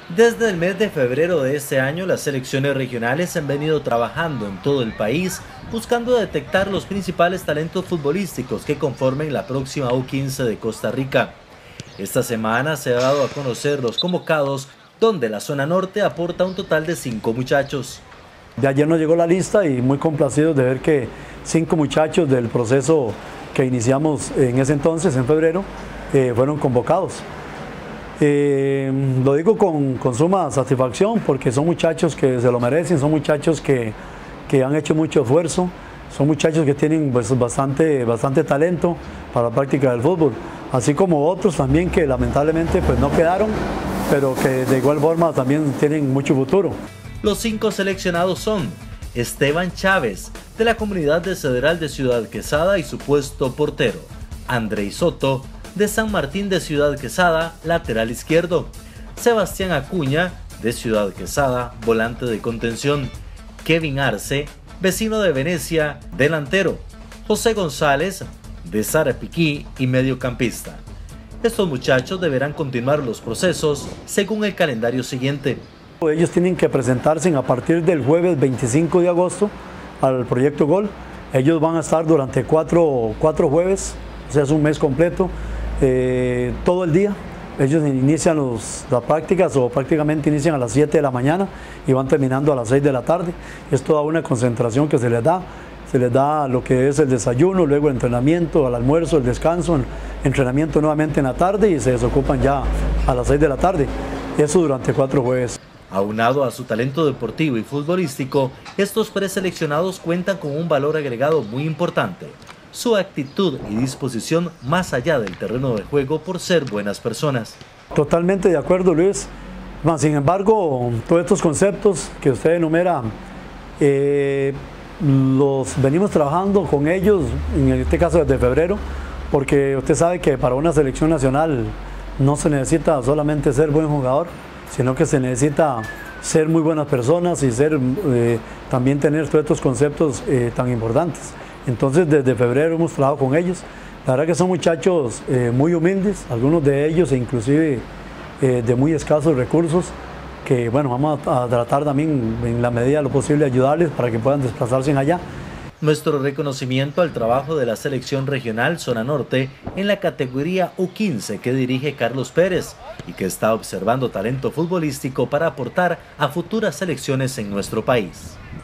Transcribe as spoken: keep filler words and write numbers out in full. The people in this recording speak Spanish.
Desde el mes de febrero de este año, las selecciones regionales han venido trabajando en todo el país, buscando detectar los principales talentos futbolísticos que conformen la próxima U quince de Costa Rica. Esta semana se ha dado a conocer los convocados, donde la zona norte aporta un total de cinco muchachos. De ayer nos llegó la lista y muy complacidos de ver que cinco muchachos del proceso que iniciamos en ese entonces, en febrero, eh, fueron convocados. Eh, lo digo con, con suma satisfacción porque son muchachos que se lo merecen, son muchachos que, que han hecho mucho esfuerzo, son muchachos que tienen pues, bastante, bastante talento para la práctica del fútbol, así como otros también que lamentablemente pues, no quedaron, pero que de igual forma también tienen mucho futuro. Los cinco seleccionados son Esteban Chávez, de la comunidad de Cedral de Ciudad Quesada y supuesto portero; Andrei Soto, de San Martín de Ciudad Quesada, lateral izquierdo; Sebastián Acuña, de Ciudad Quesada, volante de contención; Kevin Arce, vecino de Venecia, delantero; José González, de Sarapiquí y mediocampista. Estos muchachos deberán continuar los procesos según el calendario siguiente. Ellos tienen que presentarse a partir del jueves veinticinco de agosto al Proyecto Gol. Ellos van a estar durante cuatro, cuatro jueves, o sea, es un mes completo, eh, todo el día. Ellos inician los, las prácticas o prácticamente inician a las siete de la mañana y van terminando a las seis de la tarde. Es toda una concentración que se les da. Se les da lo que es el desayuno, luego el entrenamiento, al almuerzo, el descanso, el entrenamiento nuevamente en la tarde y se desocupan ya a las seis de la tarde. Eso durante cuatro jueves. Aunado a su talento deportivo y futbolístico, estos preseleccionados cuentan con un valor agregado muy importante: su actitud y disposición más allá del terreno de juego por ser buenas personas. Totalmente de acuerdo, Luis. Sin embargo, todos estos conceptos que usted enumera, eh, los venimos trabajando con ellos, en este caso desde febrero, porque usted sabe que para una selección nacional no se necesita solamente ser buen jugador, sino que se necesita ser muy buenas personas y ser, eh, también tener todos estos conceptos eh, tan importantes. Entonces desde febrero hemos trabajado con ellos. La verdad que son muchachos eh, muy humildes, algunos de ellos inclusive eh, de muy escasos recursos, que bueno, vamos a, a tratar también en la medida de lo posible ayudarles para que puedan desplazarse en allá. Nuestro reconocimiento al trabajo de la selección regional Zona Norte en la categoría U quince que dirige Carlos Pérez y que está observando talento futbolístico para aportar a futuras selecciones en nuestro país.